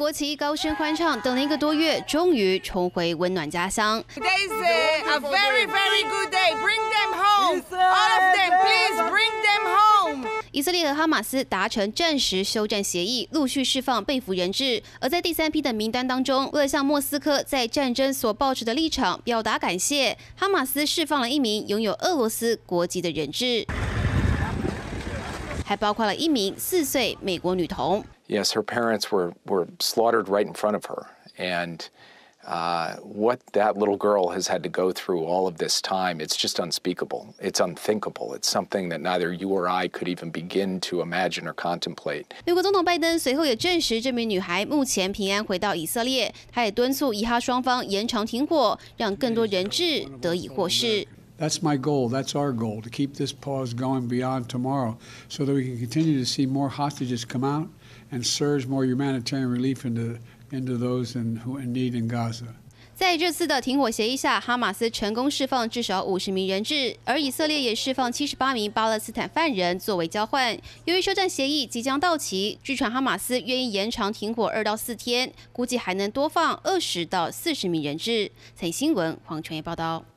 国旗高声欢唱，等了1个多月，终于重回温暖家乡。 Today is a very, very good day. Bring them home. All of them, please bring them home. 以色列和哈马斯达成暂时休战协议，陆续释放被俘人质。而在第3批的名单当中，为了向莫斯科在战争所抱持的立场表达感谢，哈马斯释放了1名拥有俄罗斯国籍的人质，还包括了1名4岁美国女童。 Yes, her parents were slaughtered right in front of her, and what that little girl has had to go through all of this time, it's just unspeakable. It's unthinkable. It's something that neither you or I could even begin to imagine or contemplate. 美国总统拜登随后也证实，这名女孩目前平安回到以色列。他也敦促以哈双方延长停火，让更多人质得以获释。 That's my goal. That's our goal, to keep this pause going beyond tomorrow so that we can continue to see more hostages come out and surge more humanitarian relief into those who in need in Gaza. 在这次的停火协议下，哈马斯成功释放至少50名人质，而以色列也释放78名巴勒斯坦犯人作为交换。由于休战协议即将到期，据传哈马斯愿意延长停火2到4天，估计还能多放20到40名人质。财经新闻黄春叶报道。